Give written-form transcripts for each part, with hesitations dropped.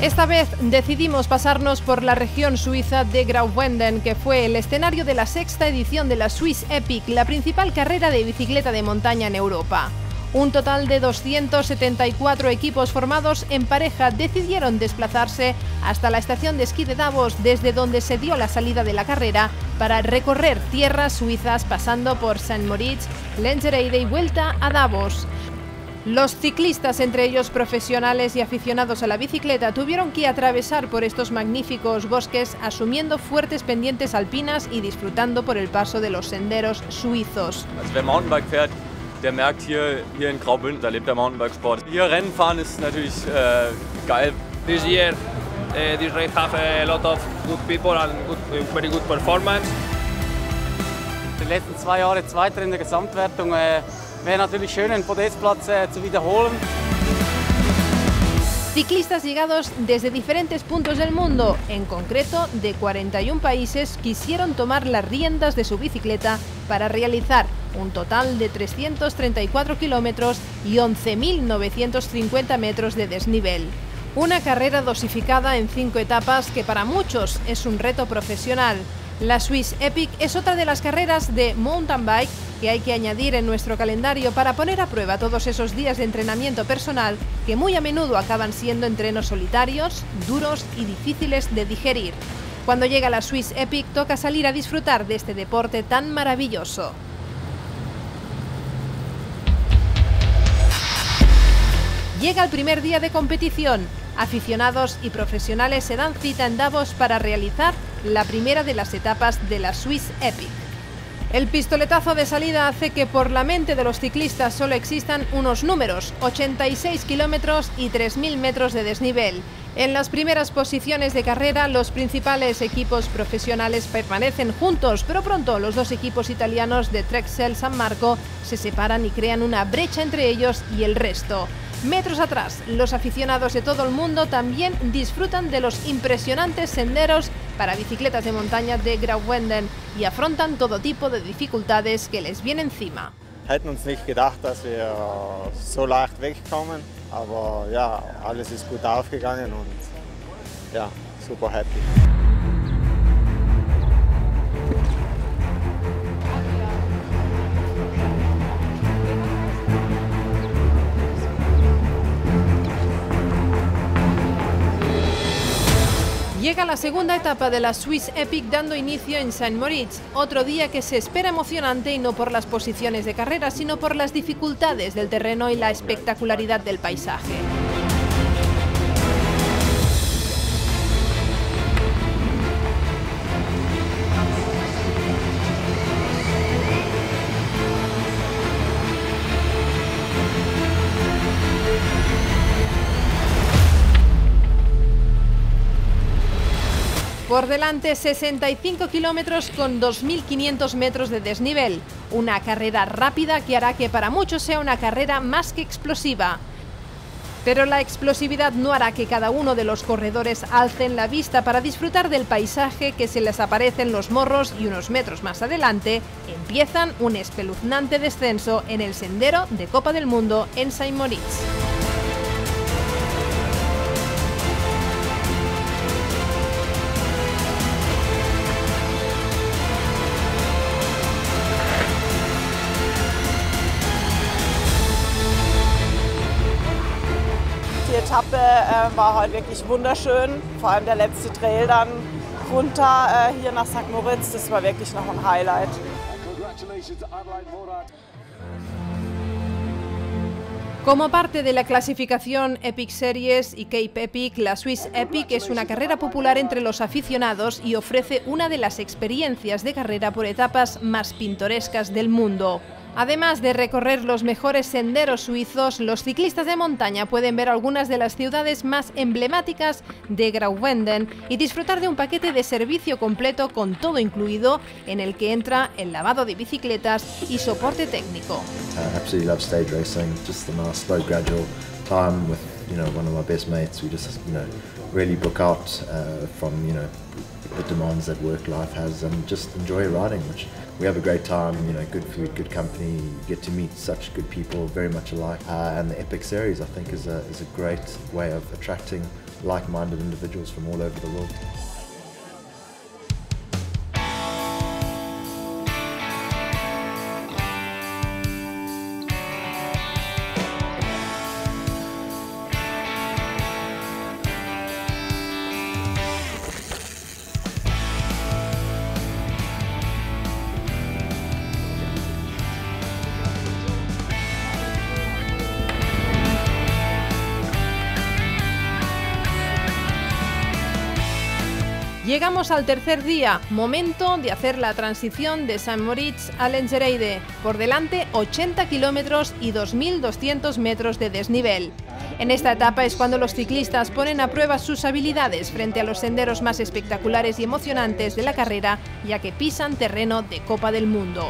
Esta vez decidimos pasarnos por la región suiza de Graubünden, que fue el escenario de la sexta edición de la Swiss Epic, la principal carrera de bicicleta de montaña en Europa. Un total de 274 equipos formados en pareja decidieron desplazarse hasta la estación de esquí de Davos, desde donde se dio la salida de la carrera, para recorrer tierras suizas pasando por St. Moritz, Lenzerheide y vuelta a Davos. Los ciclistas, entre ellos profesionales y aficionados a la bicicleta, tuvieron que atravesar por estos magníficos bosques asumiendo fuertes pendientes alpinas y disfrutando por el paso de los senderos suizos. Wer Mountainbike fährt, der merkt hier in Graubünden, da lebt der Mountainbikesport. Hier Rennen fahren ist natürlich geil. This year, this race have a lot of good people and very good performance. Die letzten 2 Jahre Zweiter in der Gesamtwertung. Wäre natürlich schön, einen Podestplatz zu wiederholen. Ciclistas llegados desde diferentes puntos del mundo, en concreto de 41 países, quisieron tomar las riendas de su bicicleta para realizar un total de 334 kilómetros y 11.950 metros de desnivel. Una carrera dosificada en 5 etapas que para muchos es un reto profesional. La Swiss Epic es otra de las carreras de mountain bike que hay que añadir en nuestro calendario para poner a prueba todos esos días de entrenamiento personal que muy a menudo acaban siendo entrenos solitarios, duros y difíciles de digerir. Cuando llega la Swiss Epic toca salir a disfrutar de este deporte tan maravilloso. Llega el primer día de competición. Aficionados y profesionales se dan cita en Davos para realizar la primera de las etapas de la Swiss Epic. El pistoletazo de salida hace que por la mente de los ciclistas solo existan unos números: 86 kilómetros y 3.000 metros de desnivel. En las primeras posiciones de carrera, los principales equipos profesionales permanecen juntos, pero pronto los 2 equipos italianos de Trexel San Marco se separan y crean una brecha entre ellos y el resto. Metros atrás, los aficionados de todo el mundo también disfrutan de los impresionantes senderos para bicicletas de montaña de Graubünden y afrontan todo tipo de dificultades que les vienen encima. Hätten uns nicht gedacht, dass wir so leicht wegkommen, aber ja, alles ist gut aufgegangen und ja, super happy. Llega la segunda etapa de la Swiss Epic dando inicio en St. Moritz, otro día que se espera emocionante y no por las posiciones de carrera, sino por las dificultades del terreno y la espectacularidad del paisaje. Por delante 65 kilómetros con 2.500 metros de desnivel. Una carrera rápida que hará que para muchos sea una carrera más que explosiva. Pero la explosividad no hará que cada uno de los corredores alcen la vista para disfrutar del paisaje que se les aparece en los morros, y unos metros más adelante empiezan un espeluznante descenso en el sendero de Copa del Mundo en St. Moritz. Die Etappe war heute wirklich wunderschön, vor allem der letzte Trail dann runter hier nach St. Moritz, das war wirklich noch ein Highlight. Como parte de la clasificación Epic Series y Cape Epic, la Swiss Epic es una carrera popular entre los aficionados y ofrece una de las experiencias de carrera por etapas más pintorescas del mundo. Además de recorrer los mejores senderos suizos, los ciclistas de montaña pueden ver algunas de las ciudades más emblemáticas de Graubünden y disfrutar de un paquete de servicio completo con todo incluido, en el que entra el lavado de bicicletas y soporte técnico. Absolutely love stage racing, just the nice slow gradual time with one of my best mates. We just really book out from the demands that work life has and just enjoy riding, which we have a great time, you know, good food, good company, you get to meet such good people, very much alike. And the Epic Series, I think, is a great way of attracting like-minded individuals from all over the world. Llegamos al tercer día, momento de hacer la transición de St. Moritz a Lenzerheide. Por delante 80 kilómetros y 2.200 metros de desnivel. En esta etapa es cuando los ciclistas ponen a prueba sus habilidades frente a los senderos más espectaculares y emocionantes de la carrera, ya que pisan terreno de Copa del Mundo.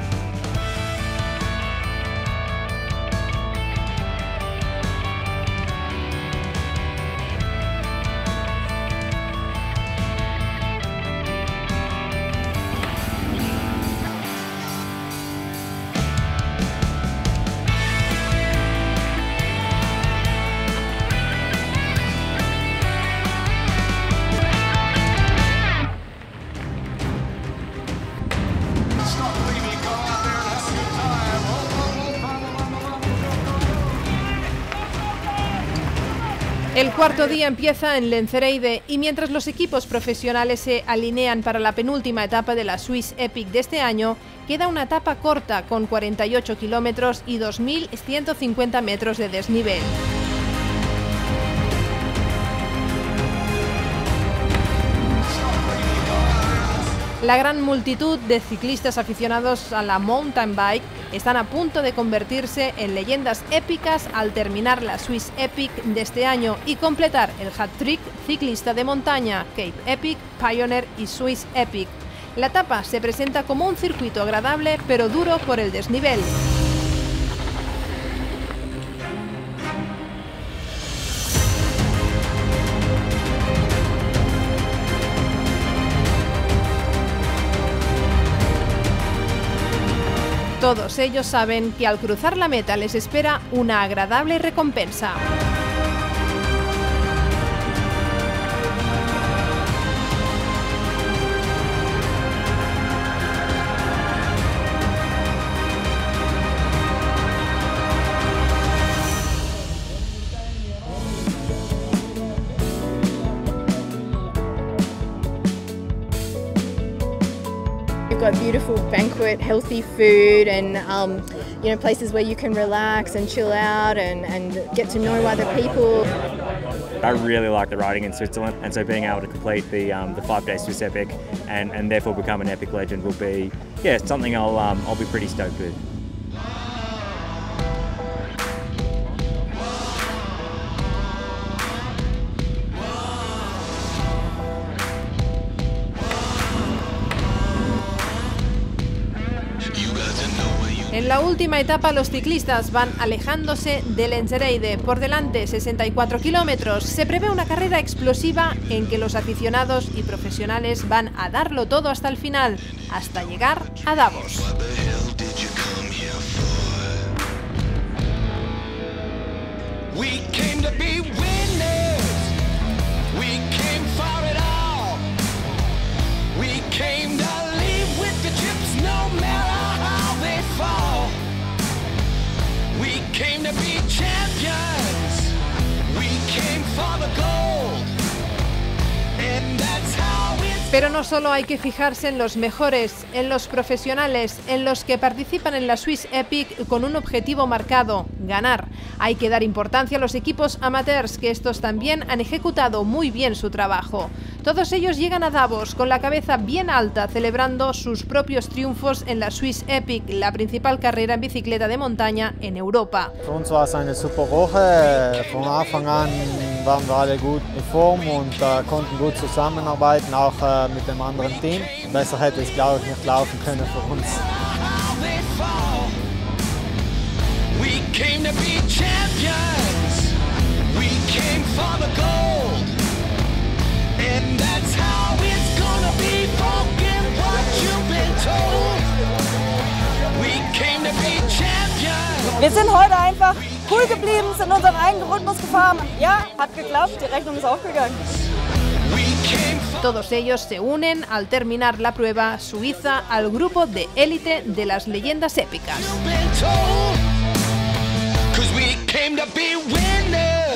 El cuarto día empieza en Lenzerheide y mientras los equipos profesionales se alinean para la penúltima etapa de la Swiss Epic de este año, queda una etapa corta con 48 kilómetros y 2.150 metros de desnivel. La gran multitud de ciclistas aficionados a la mountain bike están a punto de convertirse en leyendas épicas al terminar la Swiss Epic de este año y completar el hat-trick ciclista de montaña, Cape Epic, Pioneer y Swiss Epic. La etapa se presenta como un circuito agradable pero duro por el desnivel. Todos ellos saben que al cruzar la meta les espera una agradable recompensa. We've got beautiful banquet, healthy food, and you know, places where you can relax and chill out and get to know other people. I really like the riding in Switzerland, and so being able to complete the 5-day Swiss Epic and therefore become an Epic legend will be, yeah, something I'll be pretty stoked with. En la última etapa los ciclistas van alejándose de Lenzerheide. Por delante 64 kilómetros. Se prevé una carrera explosiva en que los aficionados y profesionales van a darlo todo hasta el final, hasta llegar a Davos. Pero no solo hay que fijarse en los mejores, en los profesionales, en los que participan en la Swiss Epic con un objetivo marcado, ganar. Hay que dar importancia a los equipos amateurs, que estos también han ejecutado muy bien su trabajo. Todos ellos llegan a Davos con la cabeza bien alta, celebrando sus propios triunfos en la Swiss Epic, la principal carrera en bicicleta de montaña en Europa. Für uns war es eine super Woche. Von Anfang an waren wir alle gut in Form und konnten gut zusammenarbeiten, auch mit dem anderen Team. Besser hätte es, glaube ich, nicht laufen können für uns. We came to be champions. We came for the gold. And that's how it's gonna be. Forget what you've been told. Wir sind heute einfach cool geblieben, sind unseren eigenen Rhythmus gefahren. Ja, hat geklappt, die Rechnung ist aufgegangen. Todos ellos se unen al terminar la prueba suiza al grupo de élite de las leyendas épicas.